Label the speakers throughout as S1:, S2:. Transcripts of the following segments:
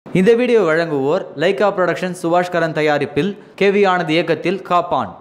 S1: இந்த வீடியோ வழங்குவோர் Lyca production சுபாஷ் கரன் தயாரிப்பில் கேவி ஆனந்த் இயக்கத்தில் காப்பான்.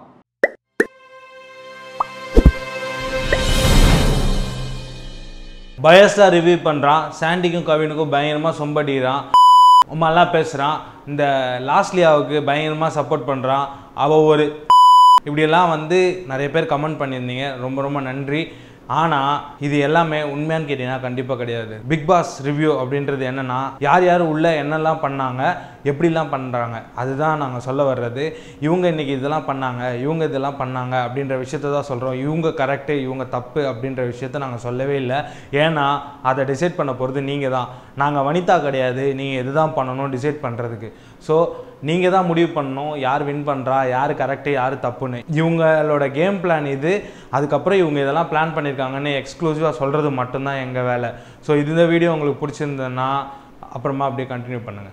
S2: பயஸ்டா ரிவ்யூ பண்ணுறான், சாண்டிக்கும் கவினுக்கும் பயங்கரமாக சொம்படிக்கிறான், அம்மாலாம் பேசுகிறான், இந்த லாஸ்லியாவுக்கு பயங்கரமாக சப்போர்ட் பண்ணுறான். அவள் ஒரு இப்படியெல்லாம் வந்து நிறைய பேர் கமெண்ட் பண்ணியிருந்தீங்க, ரொம்ப ரொம்ப நன்றி. ஆனால் இது எல்லாமே உண்மையானு கேட்டிங்கன்னா கண்டிப்பாக கிடையாது. பிக் பாஸ் ரிவ்யூ அப்படின்றது என்னென்னா, யார் யார் உள்ளே என்னெல்லாம் பண்ணாங்க, எப்படிலாம் பண்ணுறாங்க, அதுதான் நாங்கள் சொல்ல வர்றது. இவங்க இன்றைக்கி இதெல்லாம் பண்ணாங்க, இவங்க இதெல்லாம் பண்ணாங்க அப்படின்ற விஷயத்த தான் சொல்கிறோம். இவங்க கரெக்டு, இவங்க தப்பு அப்படின்ற விஷயத்த நாங்கள் சொல்லவே இல்லை. ஏன்னா அதை டிசைட் பண்ண போகிறது நீங்கள் தான். நாங்கள் வனிதா கிடையாது, நீங்கள் எது தான் பண்ணணும் டிசைட் பண்ணுறதுக்கு. ஸோ நீங்கள் தான் முடிவு பண்ணணும் யார் வின் பண்ணுறா, யார் கரெக்டு, யார் தப்புன்னு. இவங்களோட கேம் பிளான் இது. அதுக்கப்புறம் இவங்க இதெல்லாம் பிளான் பண்ணியிருக்காங்கன்னு எக்ஸ்க்ளூசிவாக சொல்கிறது மட்டும்தான் எங்கள் வேலை. ஸோ இந்த வீடியோ உங்களுக்கு பிடிச்சிருந்ததுன்னா அப்புறமா அப்படியே கண்டினியூ பண்ணுங்கள்.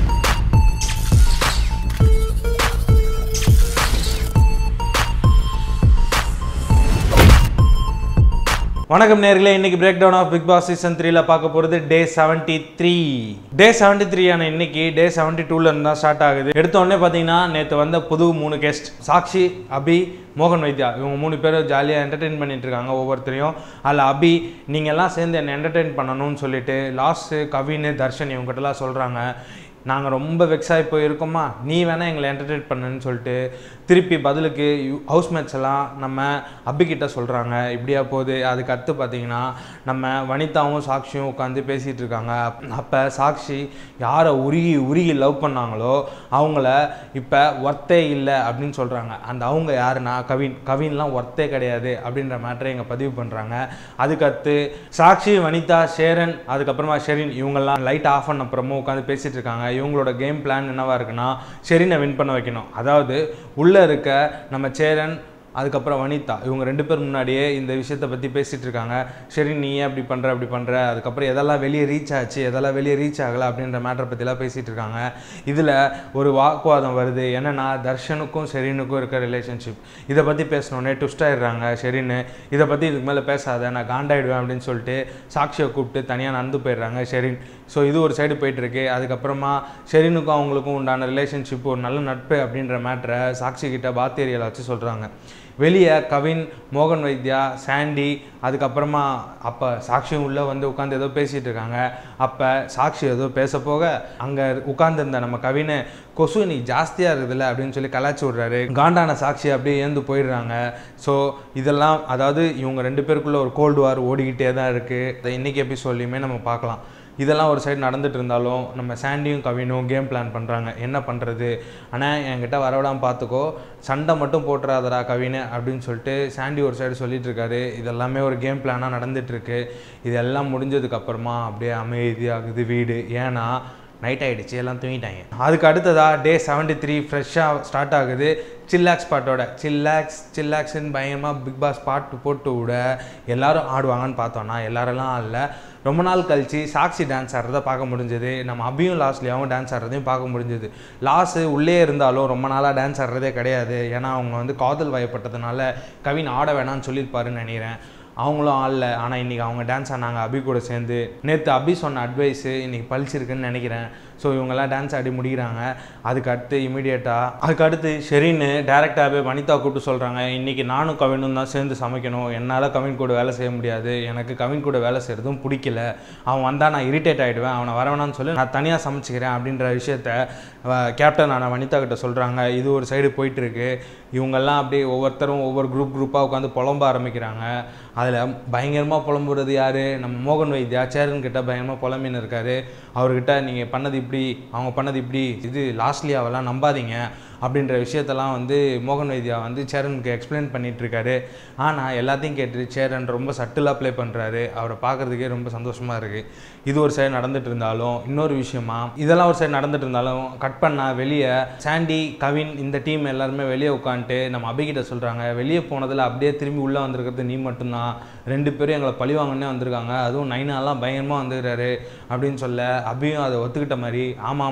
S2: வணக்கம் நேர்களே, இன்னைக்கு breakdown of Bigg Boss season 3ல பார்க்க போகிறது டே 73. டே 73 ஆன இன்னைக்கு டே 72ல இருந்தா ஸ்டார்ட் ஆகுது. எடுத்த உடனே பார்த்தீங்கன்னா நேற்று வந்த புது 3 கெஸ்ட், சாக்ஷி, அபி, மோகன் வைத்யா, இவங்க 3 பேரும் ஜாலியாக என்டர்டெயின் பண்ணிட்டு இருக்காங்க ஒவ்வொருத்தரையும். அதில் அபி, நீங்கள் எல்லாம் சேர்ந்து என்னை என்டர்டெயின் பண்ணணும்னு சொல்லிட்டு லாஸ்ட்டு கவின், தர்ஷன் இவங்ககிட்டலாம் சொல்கிறாங்க, நாங்கள் ரொம்ப வெக்ஸாகி போயிருக்கோமா, நீ வேணால் எங்களை என்டர்டெயின் பண்ணுன்னு சொல்லிட்டு திருப்பி பதிலுக்கு ஹவுஸ்மேட்ஸ் எல்லாம் நம்ம அபிக்கிட்ட சொல்கிறாங்க. இப்படியா போகுது. அதுக்கு அடுத்து பார்த்தீங்கன்னா நம்ம வனிதாவும் சாக்ஷியும் உட்காந்து பேசிகிட்டு இருக்காங்க. அப்போ சாக்ஷி யாரை உருகி உருகி லவ் பண்ணாங்களோ அவங்கள இப்போ ஒர்த்தே இல்லை அப்படின்னு சொல்கிறாங்க. அந்த அவங்க யாருன்னா கவின்லாம் ஒர்த்தே கிடையாது அப்படின்ற மேட்டரை இங்கே பதிவு பண்ணுறாங்க. அதுக்கடுத்து சாக்ஷி, வனிதா, ஷேரன், அதுக்கப்புறமா ஷெரின் இவங்கெல்லாம் லைட் ஆஃப் பண்ண அப்புறமும் உட்காந்து பேசிகிட்டு இருக்காங்க. இவங்களோட கேம் பிளான் என்னவா இருக்குன்னா, ஷெரினை வின் பண்ண வைக்கணும். அதாவது உள்ளே இருக்க நம்ம சேரன், அதுக்கப்புறம் வனிதா, இவங்க 2 பேர் முன்னாடியே இந்த விஷயத்தை பற்றி பேசிகிட்டு இருக்காங்க. சரி, நீ ஏன் அப்படி பண்ணுற அப்படி பண்ணுற, அதுக்கப்புறம் எதெல்லாம் வெளியே ரீச் ஆச்சு, எதெல்லாம் வெளியே ரீச் ஆகலை அப்படின்ற மேட்டரை பற்றிலாம் பேசிகிட்டு இருக்காங்க. இதில் ஒரு வாக்குவாதம் வருது. என்னென்னா, தர்ஷனுக்கும் ஷெரினுக்கும் இருக்க ரிலேஷன்ஷிப், இதை பற்றி பேசணுன்னே ட்விஸ்ட் ஆகிடுறாங்க. ஷெரின்னு இதை பற்றி இதுக்கு மேலே பேசாத, நான் காண்டாயிடுவேன் அப்படின்னு சொல்லிட்டு சாக்ஷியை கூப்பிட்டு தனியாக நடந்து போயிடுறாங்க ஷெரின். ஸோ இது ஒரு சைடு போயிட்டுருக்கு. அதுக்கப்புறமா ஷெரினுக்கும் அவங்களுக்கும் உண்டான ரிலேஷன்ஷிப், ஒரு நல்ல நட்பு அப்படின்ற மேட்டரை சாக்ஷி கிட்ட பாத் ஏரியாவில் வச்சு சொல்கிறாங்க. வெளியே கவின், மோகன் வைத்யா, சாண்டி, அதுக்கப்புறமா அப்போ சாக்ஷியும் உள்ளே வந்து உட்காந்து ஏதோ பேசிகிட்டு இருக்காங்க. அப்போ சாக்ஷி ஏதோ பேச போக அங்கே உட்காந்துருந்த நம்ம கவினை, கொசு நீ ஜாஸ்தியாக இருக்குதுல்ல அப்படின்னு சொல்லி கலாச்சி விட்றாரு. காண்டான சாக்ஷி அப்படியே ஏந்து போயிடுறாங்க. ஸோ இதெல்லாம் அதாவது இவங்க 2 பேருக்குள்ளே ஒரு கோல்டு வார் ஓடிக்கிட்டே தான் இருக்குது. இன்றைக்கி எபிசோட்லையுமே நம்ம பார்க்கலாம். இதெல்லாம் ஒரு சைடு நடந்துட்டு இருந்தாலும் நம்ம சாண்டியும் கவினும் கேம் பிளான் பண்ணுறாங்க, என்ன பண்ணுறது, ஆனால் என்கிட்ட வரவிடாமல் பார்த்துக்கோ, சண்டை மட்டும் போட்டுறாதடா கவின் அப்படின்னு சொல்லிட்டு சாண்டி ஒரு சைடு சொல்லிட்டு இருக்காரு. இதெல்லாமே ஒரு கேம் பிளானாக நடந்துகிட்ருக்கு. இதெல்லாம் முடிஞ்சதுக்கப்புறமா அப்படியே அமைதியாகுது வீடு. ஏன்னா நைட் ஆகிடுச்சு, எல்லாம் தூங்கிட்டாங்க. அதுக்கு அடுத்ததாக டே 73 ஃப்ரெஷ்ஷாக ஸ்டார்ட் ஆகுது. சில்லாக்ஸ் பாட்டோட சில்லாக்ஸ்ன்னு பயங்கரமாக பிக் பாஸ் பாட்டு போட்டு விட எல்லோரும் ஆடுவாங்கன்னு பார்த்தோன்னா எல்லாரெல்லாம் ஆடல. ரொம்ப நாள் கழித்து சாக்ஷி டான்ஸ் ஆடுறதை பார்க்க முடிஞ்சது. நம்ம அபியும் லாஸ்ட்லியாவும் டான்ஸ் ஆடுறதையும் பார்க்க முடிஞ்சது. லாஸ்ட்டு உள்ளே இருந்தாலும் ரொம்ப நாளாக டான்ஸ் ஆடுறதே கிடையாது. ஏன்னா அவங்க வந்து காதல் வயப்பட்டதுனால கவின் ஆட வேணான்னு சொல்லியிருப்பாருன்னு நினைக்கிறேன். அவங்களும் ஆடல. ஆனால் இன்றைக்கி அவங்க டான்ஸ் ஆனாங்க அபி கூட சேர்ந்து. நேற்று அபி சொன்ன அட்வைஸு இன்றைக்கி பழிச்சிருக்குன்னு நினைக்கிறேன். ஸோ இவங்கெல்லாம் டான்ஸ் ஆடி முடிக்கிறாங்க. அதுக்கு அடுத்து ஷெரின்னு டேரெக்டாகவே வனிதா கூப்பிட்டு சொல்கிறாங்க, இன்றைக்கி நானும் கவினும் தான் சேர்ந்து சமைக்கணும், என்னால் கவின் கூட வேலை செய்ய முடியாது, எனக்கு கவின் கூட வேலை செய்கிறதும் பிடிக்கல, அவன் வந்தால் நான் இரிட்டேட் ஆகிடுவேன், அவனை வரவேணான்னு சொல்லி நான் தனியாக சமைச்சிக்கிறேன் அப்படின்ற விஷயத்த கேப்டன் ஆனால் வனிதா கிட்ட சொல்கிறாங்க. இது ஒரு சைடு போயிட்டுருக்கு. இவங்கெல்லாம் அப்படியே ஒவ்வொருத்தரும் ஒவ்வொரு குரூப்பாக உட்காந்து புலம்ப ஆரம்பிக்கிறாங்க. அதில் பயங்கரமாக புலம்புறது யார், நம்ம மோகன் வைத்யா சேரன் கிட்ட பயங்கரமாக புலம்பின்னு இருக்காரு. அவர்கிட்ட நீங்கள் பண்ணது இப்படி, அவங்க பண்ணது இப்படி, இது லாஸ்ட்லியாவெல்லாம் நம்பாதீங்க அப்படின்ற விஷயத்தெல்லாம் வந்து மோகன் வைத்யா வந்து சேரனுக்கு எக்ஸ்பிளைன் பண்ணிகிட்ருக்காரு. ஆனால் எல்லாத்தையும் கேட்டு சேரன் ரொம்ப சட்டிலாக ப்ளே பண்ணுறாரு. அவரை பார்க்குறதுக்கே ரொம்ப சந்தோஷமாக இருக்குது. இது ஒரு சைடு நடந்துட்டு இருந்தாலும், இன்னொரு விஷயமா இதெல்லாம் ஒரு சைடு நடந்துட்டு இருந்தாலும் கட் பண்ணால் வெளியே சாண்டி, கவின் இந்த டீம் எல்லாருமே வெளியே உட்காந்துட்டு நம்ம அபிகிட்ட சொல்கிறாங்க, வெளியே போனதில் அப்படியே திரும்பி உள்ளே வந்திருக்கிறது நீ மட்டும்தான், 2 பேரும் எங்களை பழிவாங்கன்னே வந்திருக்காங்க, அதுவும் நைனாலாம் பயங்கரமாக வந்துக்கிறாரு அப்படின்னு சொல்ல அபியும் அதை ஒத்துக்கிட்ட மாதிரி, ஆமாம்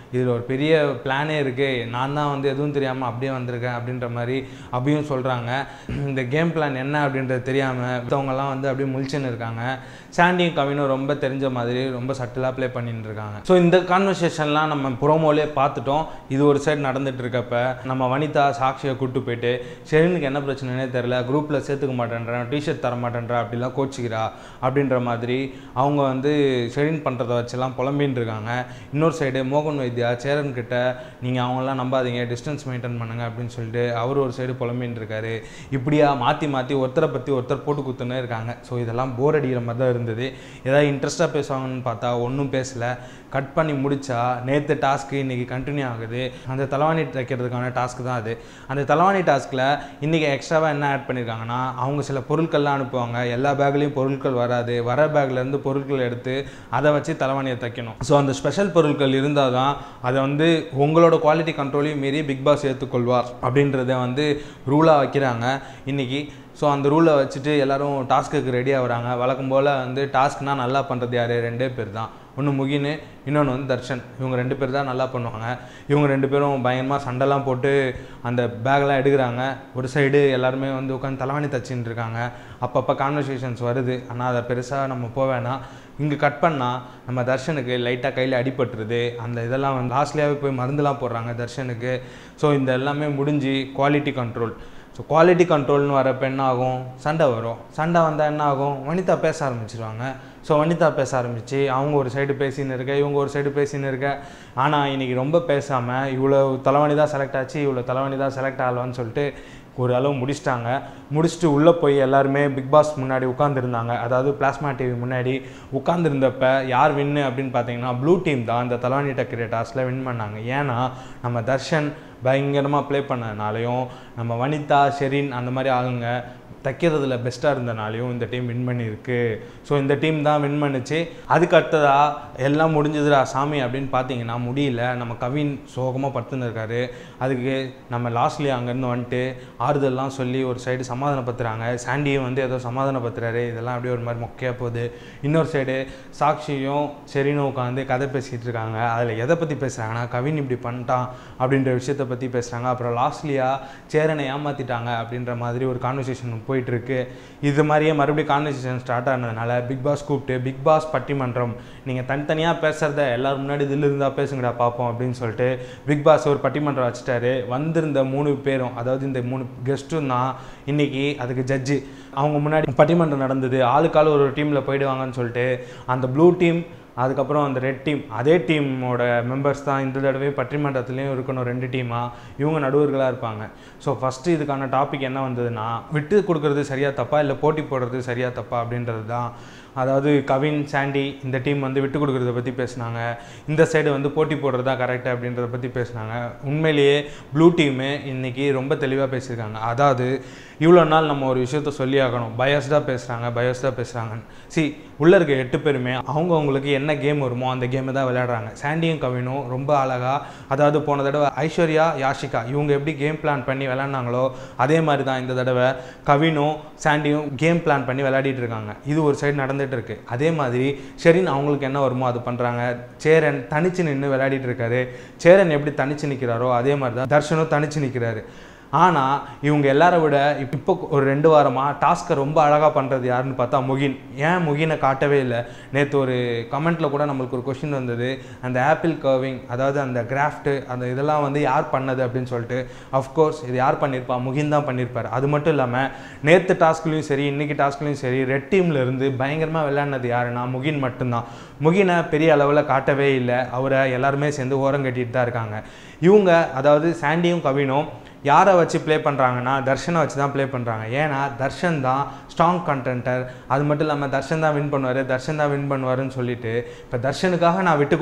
S2: இதில் ஒரு பெரிய பிளானே இருக்குது, நான் தான் வந்து எதுவும் தெரியாமல் அப்படியே வந்திருக்கேன் அப்படின்ற மாதிரி அப்படியும் சொல்கிறாங்க. இந்த கேம் பிளான் என்ன அப்படின்றது தெரியாமல் மற்றவங்கலாம் வந்து அப்படியே முழிச்சுன்னு இருக்காங்க. சாண்டியும் கவினும் ரொம்ப தெரிஞ்ச மாதிரி ரொம்ப சட்டிலாக ப்ளே பண்ணிட்டு இருக்காங்க. ஸோ இந்த கான்வர்சேஷன்லாம் நம்ம ப்ரோமோலே பார்த்துட்டோம். இது ஒரு சைடு நடந்துட்டு இருக்கப்ப நம்ம வனிதா சாக்ஷியை கூப்பிட்டு போயிட்டு ஷெரினுக்கு என்ன பிரச்சனைனே தெரில, குரூப்பில் சேர்த்துக்க மாட்டேன்றேன், டிஷர்ட் தர மாட்டேன்றா, அப்படிலாம் கோச்சிக்கிறா அப்படின்ற மாதிரி அவங்க வந்து ஷெரின் பண்ணுறத வச்செல்லாம் புலம்பின்னு இருக்காங்க. இன்னொரு சைடு மோகன் வைத்தியா சேரன் கிட்ட நீங்கள் அவங்களாம் நம்பாதீங்க, டிஸ்டன்ஸ் மெயின்டைன் பண்ணுங்க அப்படின்னு சொல்லிட்டு அவர் ஒரு சைடு புலம்பின்னு இருக்காரு. இப்படியா மாற்றி மாற்றி ஒருத்தரை பற்றி ஒருத்தர் போட்டு குத்துன்னே இருக்காங்க. ஸோ இதெல்லாம் போர் அடிக்கிற மாதிரி தான் இருந்தது. ஏதாவது இன்ட்ரெஸ்ட்டாக பேசுவாங்கன்னு பார்த்தா ஒன்றும் பேசலை. கட் பண்ணி முடித்தா நேற்று டாஸ்க்கு இன்றைக்கி கண்டினியூ ஆகுது. அந்த தலைவாணி தைக்கிறதுக்கான டாஸ்க்கு தான் அது. அந்த தலைவாணி டாஸ்கில் இன்றைக்கி எக்ஸ்ட்ராவாக என்ன ஆட் பண்ணியிருக்காங்கன்னா, அவங்க சில பொருட்கள்லாம் அனுப்புவாங்க. எல்லா பேக்லேயும் பொருட்கள் வராது, வர பேக்லேருந்து பொருட்கள் எடுத்து அதை வச்சு தலைவாணியை தைக்கணும். ஸோ அந்த ஸ்பெஷல் பொருட்கள் இருந்தால் தான் அதை வந்து உங்களோட குவாலிட்டி கண்ட்ரோலையும் மீறி பிக் பாஸ் ஏற்றுக்கொள்வார் அப்படின்றத வந்து ரூலாக வைக்கிறாங்க இன்றைக்கி. ஸோ அந்த ரூலை வச்சுட்டு எல்லோரும் டாஸ்க்குக்கு ரெடி ஆகுறாங்க. வழக்கம் போல் வந்து டாஸ்க்னால் நல்லா பண்ணுறது யார்? 2 பேர் தான். ஒன்று முகின், இன்னொன்று வந்து தர்ஷன். இவங்க 2 பேர் தான் நல்லா பண்ணுவாங்க. இவங்க 2 பேரும் பயங்கரமாக சண்டைலாம் போட்டு அந்த பேக்கெலாம் எடுக்கிறாங்க. ஒரு சைடு எல்லாருமே வந்து உட்காந்து தலைவாணி தச்சின்னு இருக்காங்க. அப்பப்போ கான்வர்சேஷன்ஸ் வருது. ஆனால் அதை பெருசாக நம்ம போவேன்னா இங்கே கட் பண்ணால் நம்ம தர்ஷனுக்கு லைட்டாக கையில் அடிபட்டுருது. அந்த இதெல்லாம் வந்து லாஸ்ட்லேயாகவே போய் மருந்துலாம் போடுறாங்க தர்ஷனுக்கு. ஸோ இந்த எல்லாமே முடிஞ்சு குவாலிட்டி கண்ட்ரோல். ஸோ குவாலிட்டி கண்ட்ரோல்னு வரப்போ என்ன ஆகும்? சண்டை வரும். சண்டை வந்தால் என்ன ஆகும்? வனிதா பேச ஆரம்பிச்சிருவாங்க. ஸோ வனிதா பேச ஆரம்பித்து அவங்க ஒரு சைடு பேசின்னு இருக்க, இவங்க ஒரு சைடு பேசின்னு இருக்க. ஆனால் இன்றைக்கி ரொம்ப பேசாமல் இவ்வளோ தலைவாணி தான் செலக்ட் ஆச்சு, இவ்வளோ தலைவாணி தான் செலக்ட் ஆகலான்னு சொல்லிட்டு ஒரு அளவு முடிச்சிட்டாங்க. முடிச்சுட்டு உள்ளே போய் எல்லாருமே பிக் பாஸ் முன்னாடி உட்காந்துருந்தாங்க. அதாவது பிளாஸ்மா டிவி முன்னாடி உட்காந்துருந்தப்ப யார் வின்னு அப்படின்னு பார்த்தீங்கன்னா ப்ளூ டீம் தான் இந்த தலைவாணி டக்கிற டாஸ்கில் வின் பண்ணாங்க. ஏன்னா நம்ம தர்ஷன் பயங்கரமாக ப்ளே பண்ணதுனாலையும் நம்ம வனிதா ஷெரின் அந்த மாதிரி ஆளுங்க தைக்கிறதுல பெஸ்ட்டாக இருந்தனாலையும் இந்த டீம் வின் பண்ணியிருக்கு. ஸோ இந்த டீம் தான் வின் பண்ணிச்சு. அதுக்கு அடுத்ததாக எல்லாம் முடிஞ்சதுடா சாமி அப்படின்னு பார்த்தீங்கன்னா முடியல. நம்ம கவின் சோகமாக படுத்துன்னு இருக்காரு. அதுக்கு நம்ம லாஸ்ட்லி அங்கேருந்து வந்துட்டு ஆறுதல்லாம் சொல்லி ஒரு சைடு சமாதானப்படுத்துகிறாங்க. சாண்டியும் வந்து ஏதோ சமாதானப்படுத்துறாரு. இதெல்லாம் அப்படியே ஒரு மாதிரி மொக்கையாக போகுது. இன்னொரு சைடு சாக்ஷியும் ஷெரினும் உட்காந்து கதை பேசிகிட்டு இருக்காங்க. அதில் எதை பற்றி பேசுகிறாங்கன்னா கவின் இப்படி பண்ணிட்டான் அப்படின்ற விஷயத்தை பற்றி பேசுகிறாங்க. அப்புறம் லாஸ்ட்லியா சேரனை ஏமாற்றிட்டாங்க அப்படின்ற மாதிரி ஒரு கான்வர்சேஷன் போயிட்டுருக்கு. இது மாதிரியே மறுபடியும் கான்வர்சேஷன் ஸ்டார்ட் ஆனதுனால பிக் பாஸ் கூப்பிட்டு பிக் பாஸ் பட்டிமன்றம், நீங்கள் தனித்தனியாக பேசுகிறத எல்லோரும் முன்னாடி இதில் இருந்தால் பேசுங்கடா பார்ப்போம் அப்படின்னு சொல்லிட்டு பிக் பாஸ் ஒரு பட்டிமன்றம் வச்சுட்டாரு. வந்திருந்த 3 பேரும், அதாவது இந்த 3 கெஸ்ட்டும் தான் இன்றைக்கி அதுக்கு ஜட்ஜு. அவங்க முன்னாடி பட்டிமன்றம் நடந்தது. ஆளுக்கால் ஒரு டீமில் போயிடுவாங்கன்னு சொல்லிட்டு அந்த ப்ளூ டீம், அதுக்கப்புறம் அந்த ரெட் டீம், அதே டீமோட மெம்பர்ஸ் தான் இந்த தடவை பட்டிமன்றத்துலேயும் இருக்கணும் 2 டீமாக. இவங்க நடுவர்களாக இருப்பாங்க. ஸோ ஃபஸ்ட்டு இதுக்கான டாபிக் என்ன வந்ததுன்னா, விட்டு கொடுக்குறது சரியாக தப்பா இல்லை போட்டி போடுறது சரியாக தப்பா அப்படின்றது தான். அதாவது கவின் சாண்டி இந்த டீம் வந்து விட்டு கொடுக்குறத பற்றி பேசினாங்க. இந்த சைடு வந்து போட்டி போடுறதா கரெக்டாக அப்படின்றத பற்றி பேசினாங்க. உண்மையிலேயே ப்ளூ டீமு இன்றைக்கி ரொம்ப தெளிவாக பேசியிருக்காங்க. அதாவது இவ்வளோ நாள் நம்ம ஒரு விஷயத்த சொல்லி ஆகணும், பயஸ்டாக பேசுகிறாங்கன்னு. உள்ளே இருக்க 8 பேருமே அவங்களுக்கு என்ன கேம் வருமோ அந்த கேமை தான் விளையாடுறாங்க. சாண்டியும் கவினும் ரொம்ப அழகாக, அதாவது போன தடவை ஐஸ்வர்யா யாஷிகா இவங்க எப்படி கேம் பிளான் பண்ணி விளையாடினாங்களோ அதே மாதிரி தான் இந்த தடவை கவினும் சாண்டியும் கேம் பிளான் பண்ணி விளையாடிட்டு இருக்காங்க. இது ஒரு சைடு நடந்துகிட்டு இருக்கு. அதே மாதிரி ஷெரின் அவங்களுக்கு என்ன வருமோ அது பண்ணுறாங்க. சேரன் தனிச்சு நின்று விளையாடிட்டு இருக்காரு. சேரன் எப்படி தனிச்சு நிற்கிறாரோ அதே மாதிரி தான் தர்ஷனும் தனிச்சு நிற்கிறாரு. ஆனால் இவங்க எல்லாரை விட இப்போ ஒரு 2 வாரமாக டாஸ்க்கை ரொம்ப அழகாக பண்ணுறது யாருன்னு பார்த்தா முகின். ஏன் முகினை காட்டவே இல்லை? நேற்று ஒரு கமெண்ட்டில் கூட நம்மளுக்கு ஒரு கொஷின் வந்தது, அந்த ஆப்பிள் கர்விங், அதாவது அந்த கிராஃப்ட்டு, அந்த இதெல்லாம் வந்து யார் பண்ணது அப்படின்னு சொல்லிட்டு. அஃப்கோர்ஸ் இது யார் பண்ணியிருப்பா? முகின் தான் பண்ணியிருப்பார். அது மட்டும் இல்லாமல் நேற்று டாஸ்க்லேயும் சரி இன்றைக்கி டாஸ்க்லேயும் சரி ரெட் டீமில் இருந்து பயங்கரமாக விளையாடினது யாருன்னா முகின் மட்டும்தான். முகினை பெரிய அளவில் காட்டவே இல்லை. அவரை எல்லாருமே சேர்ந்து ஓரம் கட்டிட்டு தான் இருக்காங்க. இவங்க அதாவது சாண்டியும் கவினும் யாரை வச்சு ப்ளே பண்ணுறாங்கன்னா தர்ஷனை வச்சு தான் ப்ளே பண்ணுறாங்க. ஏன்னா தர்ஷன் தான் ஸ்ட்ராங் கண்டென்டர். அது மட்டும் இல்லாமல் தர்ஷன் தான் வின் பண்ணுவாருன்னு சொல்லிட்டு இப்போ தர்ஷனுக்காக நான் விட்டு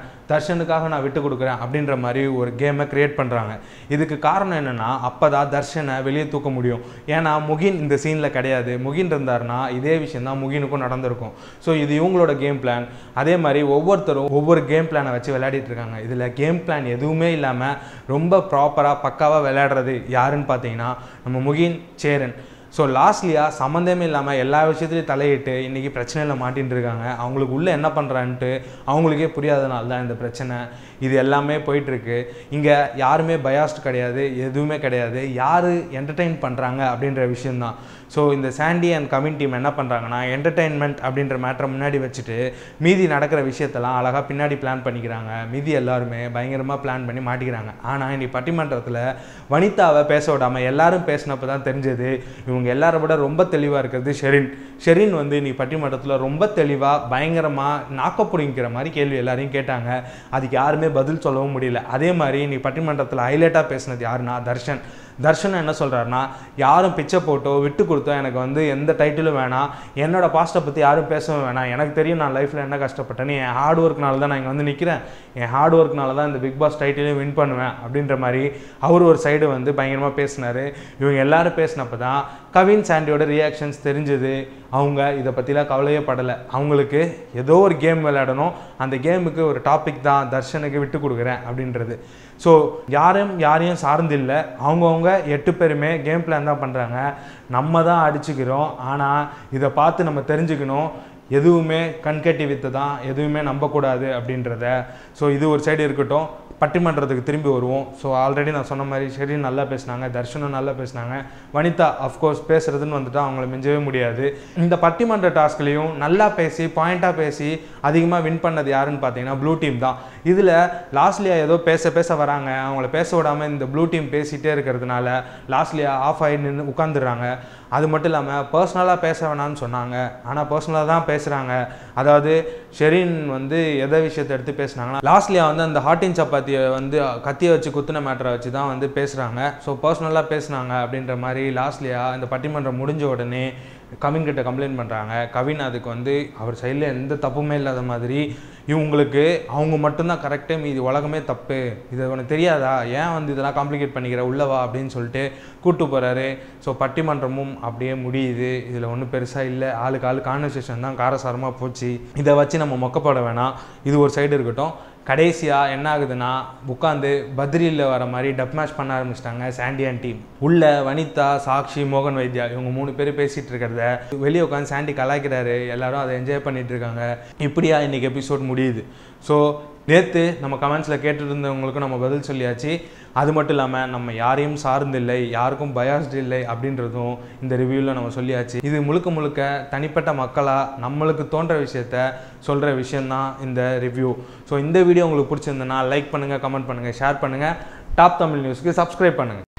S2: கொடுக்குறேன் அப்படின்ற மாதிரி ஒரு கேமை க்ரியேட் பண்ணுறாங்க. இதுக்கு காரணம் என்னென்னா அப்போ தான் தர்ஷனை வெளியே தூக்க முடியும். ஏன்னா முகின் இந்த சீனில் கிடையாது. முகின் இருந்தார்னா இதே விஷயம் தான் முகினுக்கும் நடந்திருக்கும். ஸோ இது இவங்களோட கேம் பிளான். அதே மாதிரி ஒவ்வொருத்தரும் ஒவ்வொரு கேம் பிளானை வச்சு விளையாடிட்டு இருக்காங்க. இதில் கேம் பிளான் எதுவுமே இல்லாமல் ரொம்ப ப்ராப்பராக பக்காவாக விளையாடுறது யாருன்னு பார்த்தீங்கன்னா நம்ம முகின், சேரன். ஸோ லாஸ்ட்லியா சம்மந்தமே இல்லாமல் எல்லா விஷயத்துலையும் தலையிட்டு இன்றைக்கி பிரச்சனையில் மாட்டின்னு இருக்காங்க. அவங்களுக்கு உள்ளே என்ன பண்ணுறான்ட்டு அவங்களுக்கே புரியாதனால தான் இந்த பிரச்சனை. இது எல்லாமே போயிட்டுருக்கு. இங்கே யாருமே பயாஸ்ட் கிடையாது, எதுவுமே கிடையாது. யார் என்டர்டெயின் பண்ணுறாங்க அப்படின்ற விஷயந்தான். ஸோ இந்த சாண்டி அண்ட் கவின் டீம் என்ன பண்ணுறாங்கன்னா, என்டர்டெயின்மெண்ட் அப்படின்ற மேட்டரை முன்னாடி வச்சுட்டு மீதி நடக்கிற விஷயத்தெல்லாம் அழகாக பின்னாடி பிளான் பண்ணிக்கிறாங்க. மீதி எல்லாருமே பயங்கரமாக பிளான் பண்ணி மாட்டிக்கிறாங்க. ஆனால் இன்னைக்கு பட்டிமன்றத்தில் வனிதாவை பேச விடாமல் எல்லாரும் பேசினப்போ தான் தெரிஞ்சது இவங்க எல்லாரும் விட ரொம்ப தெளிவாக இருக்கிறது ஷெரின் வந்து இன்னைக்கு பட்டிமன்றத்தில் ரொம்ப தெளிவாக பயங்கரமாக நாக்கப்புடிங்கிற மாதிரி கேள்வி எல்லாரையும் கேட்டாங்க. அதுக்கு யாருமே பதில் சொல்லவும் முடியல. அதே மாதிரி இன்னைக்கு பட்டிமன்றத்தில் ஹைலைட்டாக பேசினது யாருன்னா தர்ஷன் என்ன சொல்கிறாருன்னா, யாரும் பிச்சை போட்டோ விட்டு கொடுத்தோ எனக்கு வந்து எந்த டைட்டிலும் வேணாம், என்னோட பாஸ்ட்டை பற்றி யாரும் பேசவும் வேணாம், எனக்கு தெரியும் நான் லைஃப்பில் என்ன கஷ்டப்பட்டேன்னு, என் ஹார்ட் ஒர்க்னால தான் நான் இங்கே வந்து நிற்கிறேன், என் ஹார்ட் ஒர்க்னால தான் இந்த பிக் பாஸ் டைட்டிலையும் வின் பண்ணுவேன் அப்படின்ற மாதிரி அவர் ஒரு சைடு வந்து பயங்கரமாக பேசினார். இவங்க எல்லாரும் பேசினப்போ தான் கவின் சாண்டியோட ரியாக்ஷன்ஸ் தெரிஞ்சது. அவங்க இதை பற்றிலாம் கவலையே படலை. அவங்களுக்கு ஏதோ ஒரு கேம் விளையாடணும், அந்த கேமுக்கு ஒரு டாபிக் தான் தர்ஷனுக்கு விட்டு கொடுக்குறேன் அப்படின்றது. ஸோ யாரையும் சார்ந்தில்லை, அவங்கவுங்க 8 பேருமே கேம் பிளான் தான் பண்ணுறாங்க. நம்ம தான் அடிச்சுக்கிறோம். ஆனால் இதை பார்த்து நம்ம தெரிஞ்சுக்கணும், எதுவுமே கண்கட்டி வித்து தான், எதுவுமே நம்பக்கூடாது அப்படின்றத. ஸோ இது ஒரு சைடு இருக்கட்டும், பட்டிமன்றத்துக்கு திரும்பி வருவோம். ஸோ ஆல்ரெடி நான் சொன்ன மாதிரி ஷெரின் நல்லா பேசினாங்க, தர்ஷனும் நல்லா பேசினாங்க, வனிதா அஃப்கோர்ஸ் பேசுகிறதுன்னு வந்துட்டு அவங்கள மிஞ்சவே முடியாது. இந்த பட்டிமன்ற டாஸ்க்லேயும் நல்லா பேசி பாயிண்ட்டாக பேசி அதிகமாக வின் பண்ணது யாருன்னு பார்த்தீங்கன்னா ப்ளூ டீம் தான். இதில் லாஸ்ட்லியா ஏதோ பேச வராங்க, அவங்கள பேச விடாமல் இந்த ப்ளூ டீம் பேசிகிட்டே இருக்கிறதுனால லாஸ்ட்லியா ஆஃப் ஆகி நின்று உட்காந்துடுறாங்க. அது மட்டும் இல்லாமல் பர்சனலாக பேச வேணான்னு சொன்னாங்க, ஆனால் பர்சனலாக தான் பேசுகிறாங்க. அதாவது ஷெரின் வந்து எதை விஷயத்தை எடுத்து பேசுனாங்கன்னா, லாஸ்ட்லியா வந்து அந்த ஹாட்டின் சப்பாத்தியை வந்து கத்தியை வச்சு குத்துன மேட்டரை வச்சு தான் வந்து பேசுகிறாங்க. ஸோ பர்சனலாக பேசுனாங்க அப்படின்ற மாதிரி லாஸ்ட்லியா இந்த பட்டிமன்றம் முடிஞ்ச உடனே கவின் கிட்ட கம்ப்ளைண்ட் பண்ணுறாங்க. கவின் அதுக்கு வந்து அவர் சைடில் எந்த தப்புமே இல்லாத மாதிரி, இவங்களுக்கு அவங்க மட்டும்தான் கரெக்டே, மீதி உலகமே தப்பு, இது உனக்கு தெரியாதா, ஏன் வந்து இதெல்லாம் காம்ப்ளிகேட் பண்ணிக்கிற உள்ளவா அப்படின்னு சொல்லிட்டு கூப்பிட்டு போகிறாரு. ஸோ பட்டிமன்றமும் அப்படியே முடியுது. இதில் ஒன்றும் பெருசாக இல்லை, ஆளுக்கு கான்வர்சேஷன் தான் காரசாரமாக போச்சு. இதை வச்சு நம்ம மொக்கப்பட வேணாம். இது ஒரு சைடு இருக்கட்டும். கடைசியாக என்ன ஆகுதுன்னா, உட்காந்து பத்ரியில் வர மாதிரி டப் மேட்ச் பண்ண ஆரம்பிச்சிட்டாங்க சாண்டி அண்ட் டீம். உள்ள வனிதா, சாக்ஷி, மோகன் வைத்யா இவங்க 3 பேர் பேசிகிட்டு இருக்கிறத வெளியே உட்காந்து சாண்டி கலாய்க்கிறாரு. எல்லாரும் அதை என்ஜாய் பண்ணிட்டு இருக்காங்க. இப்படியா இன்றைக்கி எபிசோட் முடியுது. ஸோ நேற்று நம்ம கமெண்ட்ஸில் கேட்டுட்டு இருந்தவங்களுக்கும் நம்ம பதில் சொல்லியாச்சு. அது மட்டும் இல்லாமல் நம்ம யாரையும் சார்ந்தில்லை, யாருக்கும் பயாஸ்டு இல்லை அப்படின்றதும் இந்த ரிவ்யூவில் நம்ம சொல்லியாச்சு. இது முழுக்க தனிப்பட்ட மக்களாக நம்மளுக்கு தோன்ற விஷயத்த சொல்கிற விஷயந்தான் இந்த ரிவ்யூ. ஸோ இந்த வீடியோ உங்களுக்கு பிடிச்சிருந்ததுன்னா லைக் பண்ணுங்கள், கமெண்ட் பண்ணுங்கள், ஷேர் பண்ணுங்கள். டாப் தமிழ் நியூஸ்க்கு சப்ஸ்கிரைப் பண்ணுங்கள்.